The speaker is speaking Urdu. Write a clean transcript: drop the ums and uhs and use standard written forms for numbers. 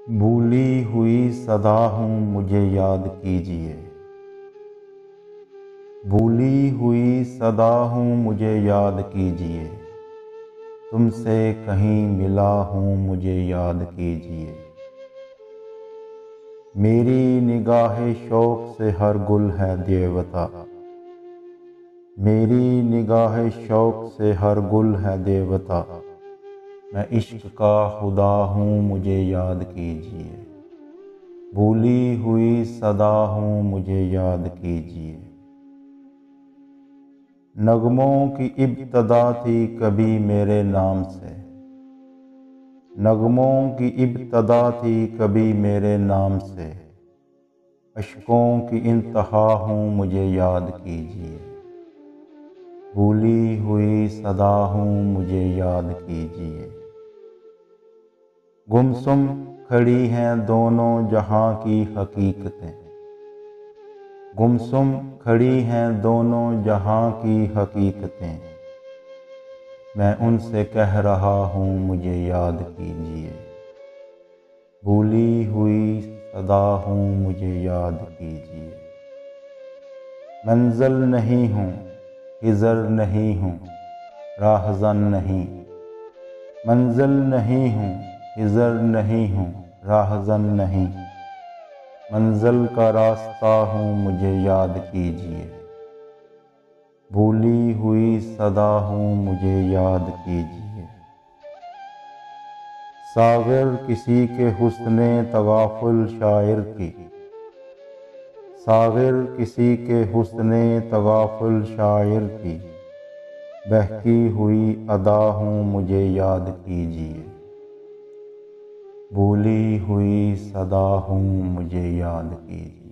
بھولی ہوئی صدا ہوں مجھے یاد کیجیے، بھولی ہوئی صدا ہوں مجھے یاد کیجیے، تم سے کہیں ملا ہوں مجھے یاد کیجیے۔ میری نگاہ شوق سے ہر گل ہے دیوتا، میری نگاہ شوق سے ہر گل ہے دیوتا، میں عشق کا خدا ہوں مجھے یاد کیجیے، بھولی ہوئی صدا ہوں مجھے یاد کیجیے۔ نغموں کی ابتدا تھی کبھی میرے نام سے، نغموں کی ابتدا تھی کبھی میرے نام سے، اشکوں کی انتہا ہوں مجھے یاد کیجیے، بھولی ہوئی صدا ہوں مجھے یاد کیجیے۔ گمسم کھڑی ہیں دونوں جہاں کی حقیقتیں، گمسم کھڑی ہیں دونوں جہاں کی حقیقتیں، میں ان سے کہہ رہا ہوں مجھے یاد کیجیے، بھولی ہوئی صدا ہوں مجھے یاد کیجیے۔ منزل نہیں ہوں، ہجر نہیں ہوں، راہزن نہیں، منزل نہیں ہوں، ہجر نہیں ہوں، راہزن نہیں، منزل کا راستہ ہوں مجھے یاد کیجیے، بھولی ہوئی صدا ہوں مجھے یاد کیجیے۔ ساغر کسی کے حسن تغافل شاعر کی، ساغر کسی کے حسن تغافل شاعر کی، بہکی ہوئی ادا ہوں مجھے یاد کیجیے، بھولی ہوئی صدا ہوں مجھے یاد کیجیے۔